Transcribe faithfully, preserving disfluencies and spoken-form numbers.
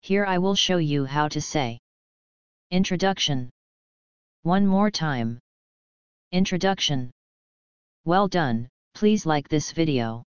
Here I will show you how to say introduction. One more time. Introduction. Well done, please like this video.